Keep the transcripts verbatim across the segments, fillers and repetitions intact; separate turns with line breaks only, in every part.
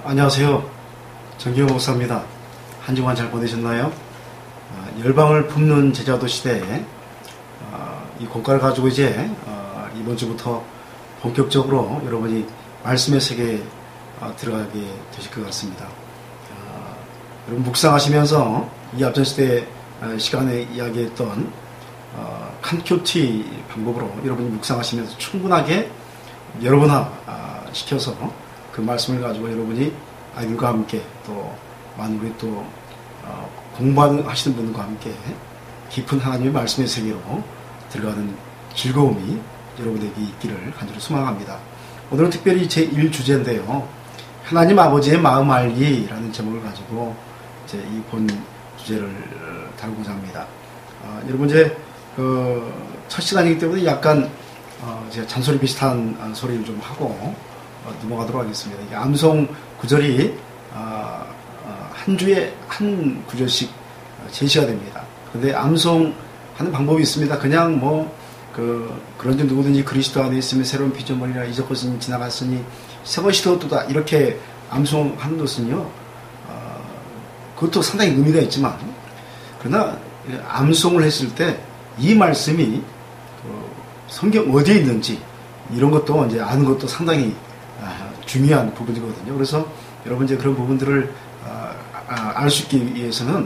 아, 안녕하세요. 정기호 목사입니다. 한 주간 잘 보내셨나요? 아, 열방을 품는 제자도 시대에 아, 이 공과를 가지고 이제 아, 이번 주부터 본격적으로 여러분이 말씀의 세계에 아, 들어가게 되실 것 같습니다. 아, 여러분 묵상하시면서 이 앞전 시대 아, 시간에 이야기했던 아, 칸큐티 방법으로 여러분이 묵상하시면서 충분하게 여러분화 아, 시켜서 그 말씀을 가지고 여러분이 아이들과 함께 또 많은 우리 또 어, 공부하시는 분들과 함께 깊은 하나님의 말씀의 세계로 들어가는 즐거움이 여러분에게 있기를 간절히 소망합니다. 오늘은 특별히 제일 주제인데요. 하나님 아버지의 마음 알기라는 제목을 가지고 이제 이 본 주제를 다루고자 합니다. 어, 여러분 이제 그 첫 시간이기 때문에 약간 어, 제가 잔소리 비슷한 소리를 좀 하고 어, 넘어가도록 하겠습니다. 이게 암송 구절이 어, 어, 한 주에 한 구절씩 제시가 됩니다. 그런데 암송하는 방법이 있습니다. 그냥 뭐 그 그런지 누구든지 그리스도 안에 있으면 새로운 피조물이라 이전 것은 지나갔으니 새 것이 되었도다 이렇게 암송하는 것은요. 어, 그것도 상당히 의미가 있지만 그러나 암송을 했을 때 이 말씀이 그 성경 어디에 있는지 이런 것도 이제 아는 것도 상당히 중요한 부분이거든요. 그래서 여러분 이제 그런 부분들을 알 수 있기 위해서는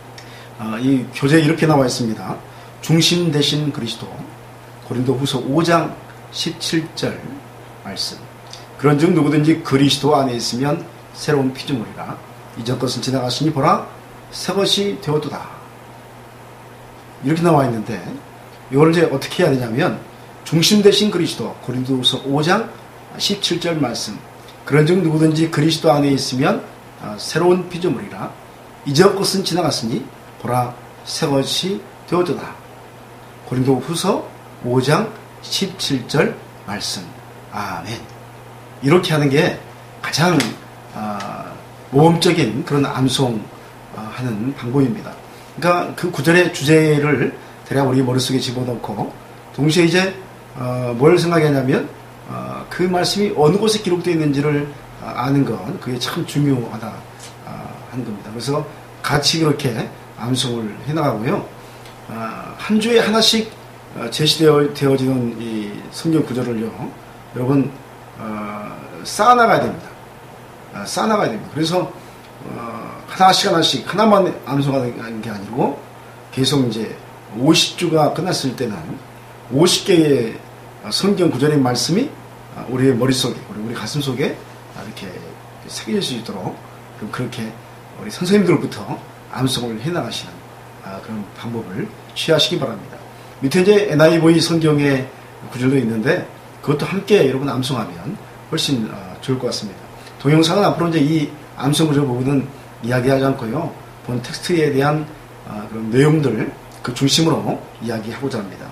이 교재에 이렇게 나와 있습니다. 중심 되신 그리스도 고린도후서 오 장 십칠 절 말씀. 그런즉 누구든지 그리스도 안에 있으면 새로운 피조물이라 이전 것은 지나갔으니 보라 새 것이 되었도다. 이렇게 나와 있는데 이걸 이제 어떻게 해야 되냐면 중심 되신 그리스도 고린도후서 오 장 십칠 절 말씀. 그런즉 누구든지 그리스도 안에 있으면 새로운 피조물이라 이전 것은 지나갔으니 보라 새 것이 되었도다. 고린도후서 오 장 십칠 절 말씀. 아멘. 이렇게 하는 게 가장 모범적인 그런 암송하는 방법입니다. 그러니까 그 구절의 주제를 대략 우리 머릿속에 집어넣고 동시에 이제 뭘 생각하냐면 어, 그 말씀이 어느 곳에 기록되어 있는지를 아는 건 그게 참 중요하다 어, 하는 겁니다. 그래서 같이 그렇게 암송을 해나가고요. 어, 한 주에 하나씩 제시되어지는 이 성경 구절을요, 여러분 어, 쌓아나가야 됩니다. 어, 쌓아나가야 됩니다. 그래서 어, 하나씩 하나씩 하나만 암송하는 게 아니고 계속 이제 오십 주가 끝났을 때는 오십 개의 성경 구절의 말씀이 우리의 머릿속에, 우리 가슴 속에 이렇게 새겨질 수 있도록 그렇게 우리 선생님들부터 암송을 해나가시는 그런 방법을 취하시기 바랍니다. 밑에 이제 엔 아이 브이 성경의 구절도 있는데 그것도 함께 여러분 암송하면 훨씬 좋을 것 같습니다. 동영상은 앞으로 이제 이 암송 구절 부분은 이야기하지 않고요. 본 텍스트에 대한 그런 내용들 그 중심으로 이야기하고자 합니다.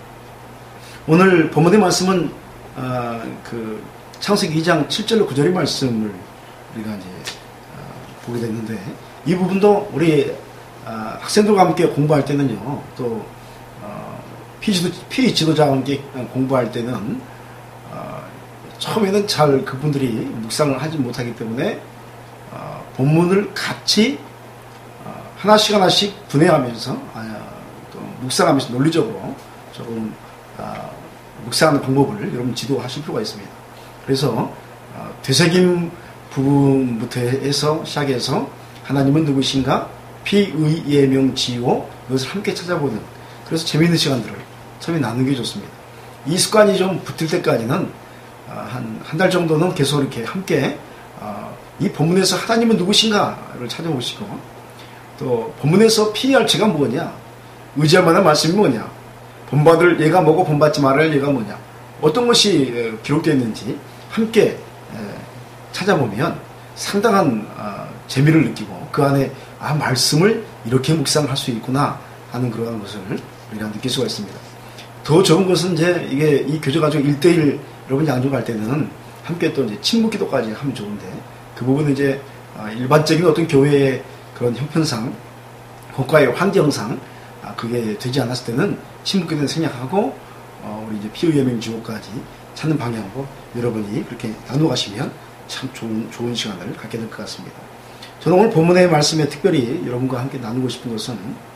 오늘 본문의 말씀은 어, 그 창세기 이 장 칠 절로 구 절의 말씀을 우리가 이제 어, 보게 됐는데 이 부분도 우리 어, 학생들과 함께 공부할 때는요, 또 어, 피지도, 피지도자와 함께 공부할 때는 어, 처음에는 잘 그분들이 묵상을 하지 못하기 때문에 어, 본문을 같이 어, 하나씩 하나씩 분해하면서 아, 또 묵상하면서 논리적으로 조금 어, 묵상하는 방법을 여러분 지도하실 필요가 있습니다. 그래서 어, 되새김 부분부터 해서 시작해서 하나님은 누구신가? 피의예명지오 이것을 함께 찾아보는 그래서 재미있는 시간들을 처음에 나누는 게 좋습니다. 이 습관이 좀 붙을 때까지는 어, 한 한 달 정도는 계속 이렇게 함께 어, 이 본문에서 하나님은 누구신가를 찾아보시고 또 본문에서 피할 죄가 뭐냐? 의지할 만한 말씀이 뭐냐? 본받을 얘가 뭐고 본받지 말아야 얘가 뭐냐, 어떤 것이 기록되어 있는지 함께 찾아보면 상당한 재미를 느끼고 그 안에 아 말씀을 이렇게 묵상할 수 있구나 하는 그러한 것을 우리가 느낄 수가 있습니다. 더 좋은 것은 이제 이게 이 교재 가지고 일 대일 여러분 양육할 때는 함께 또 이제 친목 기도까지 하면 좋은데 그 부분은 이제 일반적인 어떤 교회의 그런 형편상 국가의 환경상 그게 되지 않았을 때는 친목기도는 생략하고 어, 우리 이제 피의예명지오까지 찾는 방향으로 여러분이 그렇게 나눠 가시면 참 좋은, 좋은 시간을 갖게 될 것 같습니다. 저는 오늘 본문의 말씀에 특별히 여러분과 함께 나누고 싶은 것은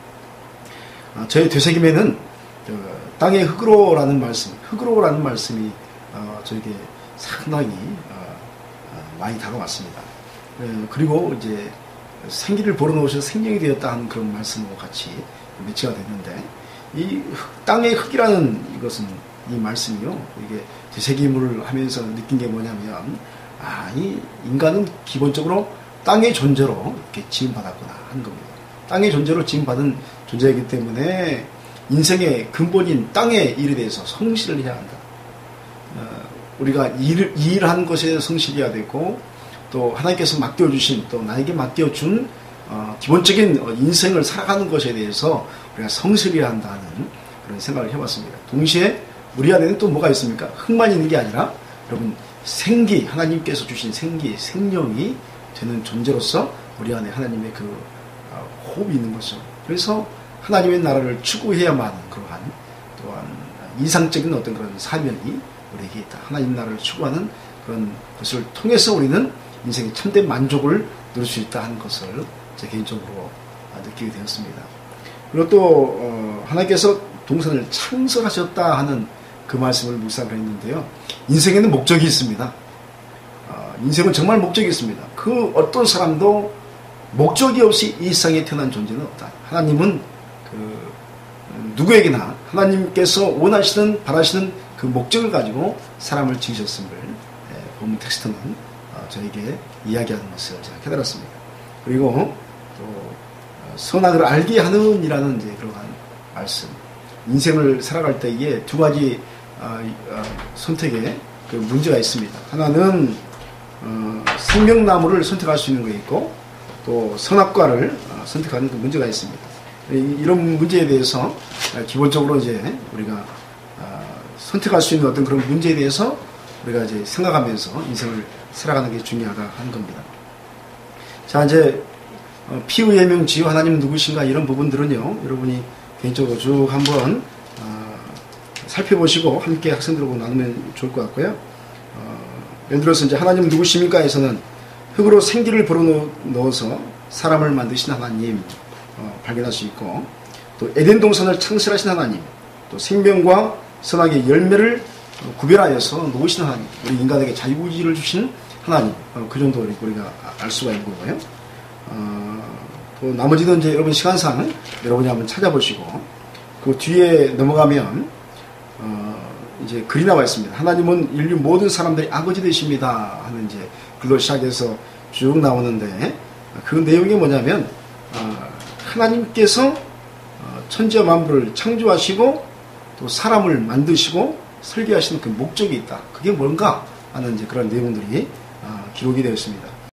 어, 저희 되새김에는 어, 땅의 흙으로라는 말씀, 흙으로라는 말씀이 어, 저에게 상당히 어, 어, 많이 다가왔습니다. 어, 그리고 이제 생기를 불어넣으셔서 생명이 되었다 하는 그런 말씀과 같이 매치가 됐는데 이 흙, 땅의 흙이라는 이것은 이 말씀이요. 이게 되새김을 하면서 느낀 게 뭐냐면 아, 이 인간은 기본적으로 땅의 존재로 이렇게 지음받았구나 하는 겁니다. 땅의 존재로 지음받은 존재이기 때문에 인생의 근본인 땅의 일에 대해서 성실을 해야 한다. 어, 우리가 일, 일한 것에 성실해야 되고 또 하나님께서 맡겨주신 또 나에게 맡겨준 어, 기본적인 인생을 살아가는 것에 대해서 우리가 성실해야 한다는 그런 생각을 해봤습니다. 동시에 우리 안에는 또 뭐가 있습니까? 흙만 있는 게 아니라 여러분 생기, 하나님께서 주신 생기, 생명이 되는 존재로서 우리 안에 하나님의 그 어, 호흡이 있는 거죠. 그래서 하나님의 나라를 추구해야만 하는 그러한 또한 이상적인 어떤 그런 사명이 우리에게 있다. 하나님 나라를 추구하는 그런 것을 통해서 우리는 인생의 참된 만족을 누릴 수 있다 하는 것을 제 개인적으로 느끼게 되었습니다. 그리고 또 어, 하나님께서 동산을 창설하셨다 하는 그 말씀을 묵상을 했는데요. 인생에는 목적이 있습니다. 어, 인생은 정말 목적이 있습니다. 그 어떤 사람도 목적이 없이 이 세상에 태어난 존재는 없다. 하나님은 그 누구에게나 하나님께서 원하시는 바라시는 그 목적을 가지고 사람을 지으셨음을 예, 본문 텍스트는 어, 저에게 이야기하는 것을 제가 깨달았습니다. 그리고 또 어, 선악을 알게 하는 이라는 이제 그러한 말씀. 인생을 살아갈 때에 두 가지 어, 어, 선택에 그 문제가 있습니다. 하나는 어, 생명나무를 선택할 수 있는 게 있고 또 선악과를 어, 선택하는 그 문제가 있습니다. 이런 문제에 대해서 기본적으로 이제 우리가 어, 선택할 수 있는 어떤 그런 문제에 대해서 우리가 이제 생각하면서 인생을 살아가는 게 중요하다 하는 겁니다. 자, 이제 어, 피의 예명 지요 하나님 누구신가 이런 부분들은요, 여러분이 개인적으로 쭉 한번 어, 살펴보시고 함께 학생들하고 나누면 좋을 것 같고요. 어, 예를 들어서 이제 하나님 누구십니까에서는 흙으로 생기를 불어넣어서 사람을 만드신 하나님 어, 발견할 수 있고, 또 에덴 동산을 창설하신 하나님, 또 생명과 선악의 열매를 어, 구별하여서 놓으신 하나님, 우리 인간에게 자유의지를 주신 하나님, 어, 그 정도 우리가 알 수가 있는 거고요. 어, 또 나머지는 이제 여러분 시간상 여러분이 한번 찾아보시고, 그 뒤에 넘어가면 어, 이제 글이 나와 있습니다. 하나님은 인류 모든 사람들이 아버지 되십니다 하는 이제 글로 시작해서 쭉 나오는데, 그 내용이 뭐냐면 어, 하나님께서 천지와 만물을 창조하시고 또 사람을 만드시고 설계하시는 그 목적이 있다. 그게 뭔가 하는 이제 그런 내용들이 기록이 되어 있습니다.